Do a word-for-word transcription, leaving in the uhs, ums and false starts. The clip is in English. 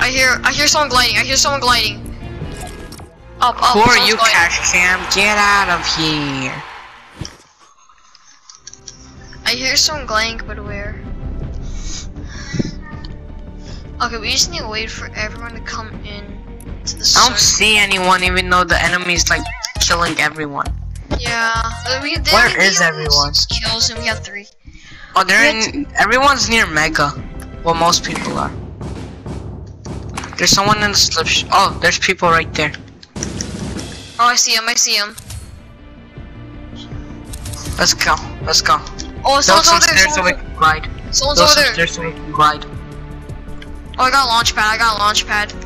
I hear I hear someone gliding. I hear someone gliding. Up, up. Who are someone's you, gliding. Cash Cam? Get out of here. I hear someone gliding, but where? Okay, we just need to wait for everyone to come in to the I don't circle. see anyone, even though the enemy's like killing everyone. Yeah. uh, We, they, Where they is have everyone? six kills and we have three. Oh, they're We in. Everyone's near Mega. Well, most people are. There's someone in the slip. Sh oh, there's people right there. Oh, I see him. I see him. Let's go. Let's go. Oh, Build someone's some over there. stairs so we Someone's, can glide. someone's Build over some there. stairs so we can glide. Oh, I got a launch pad. I got a launch pad.